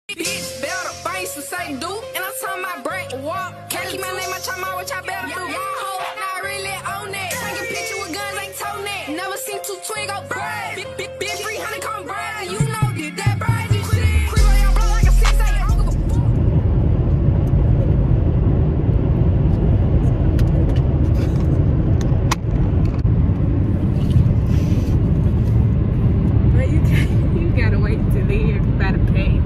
Bitch, better find some say do. And I'm talking about break walk. Can't keep my name, I try my what y'all better do. Y'all hoes not really on that. Taking picture with guns, ain't told that. Never seen two twin go brag. Bitch, 300 come brag. You know, did that brag and shit. Creep on your block like a 6-8. I don't give a fuck. But you gotta wait till they hear about the pay.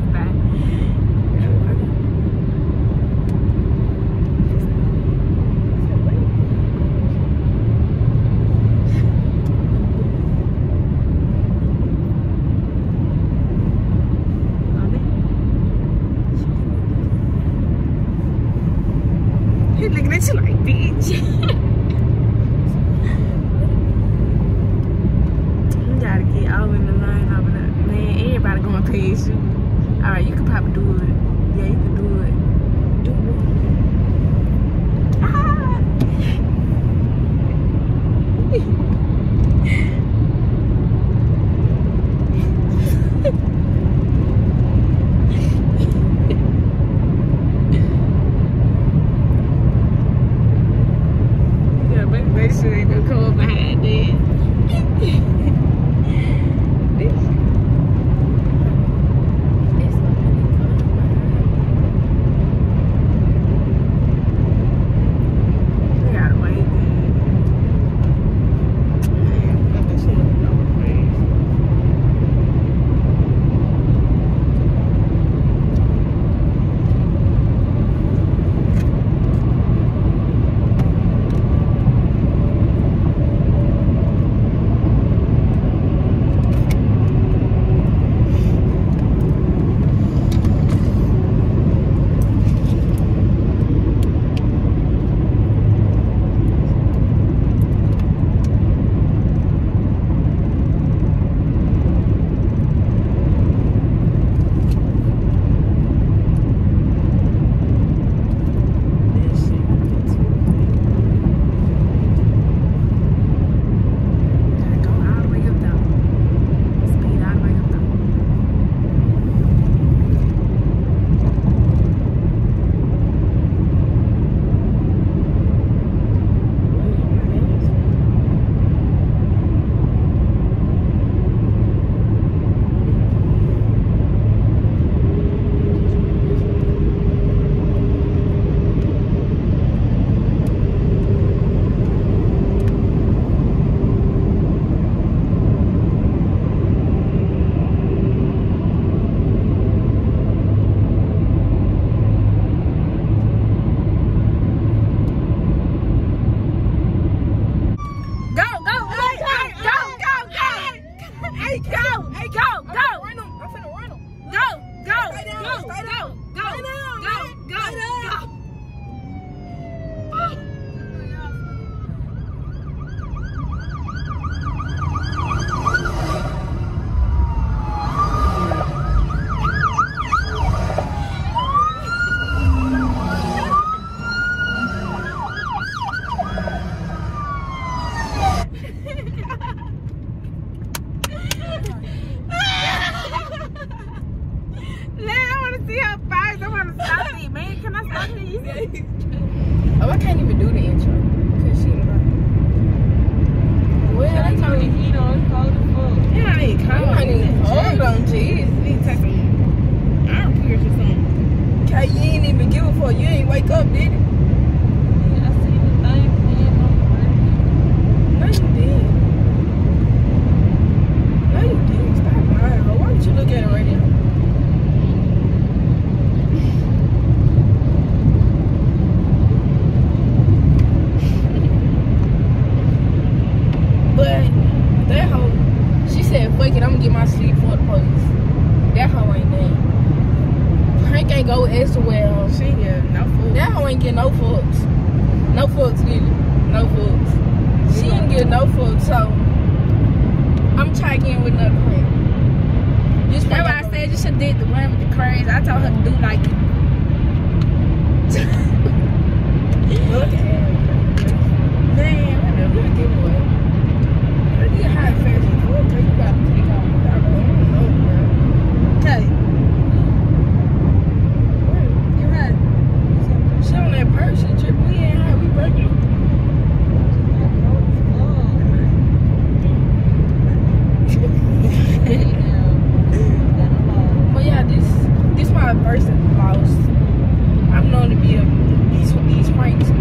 Looking at you like, bitch. You gotta get all in the line over there. Man, everybody going past you. Alright, you can probably do it. Yeah, you can do it. Do it. Ah! Make sure they don't come up behind that. Oh, I can't even do the intro. Cause she well, I told you, it's cold as fuck. Yeah, I ain't cold. I ain't hold on, jeez. Need to take some iron pierce or something. Okay, you ain't even give a fuck. You ain't wake up, did it? Yeah, I see the thing playing on the radio. No, you did. No, you didn't. Stop lying. Why would you look at the radio? But that hoe, she said, fuck it, I'm gonna get my sleep for the police. That hoe ain't there. Hank ain't go as well. She ain't get no fucks. That hoe ain't get no fucks. No fucks, get it. No fucks. She ain't get no fucks, so I'm trying in with another friend. That's why I said you should did the one with the craze. I told her to do like it. Look at her. Man, whatever. Look at this boy. Look at how fast you go. You gotta take off. Okay. my first loss. I'm known to be these pranks.